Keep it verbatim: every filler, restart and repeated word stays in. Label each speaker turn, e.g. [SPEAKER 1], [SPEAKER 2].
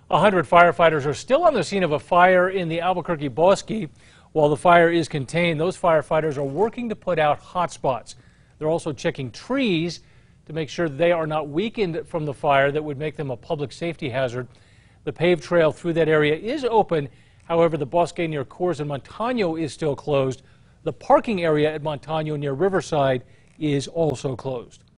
[SPEAKER 1] A hundred firefighters are still on the scene of a fire in the Albuquerque bosque. While the fire is contained, those firefighters are working to put out hotspots. They're also checking trees to make sure they are not weakened from the fire that would make them a public safety hazard. The paved trail through that area is open. However, the bosque near Coors and Montano is still closed. The parking area at Montano near Riverside is also closed.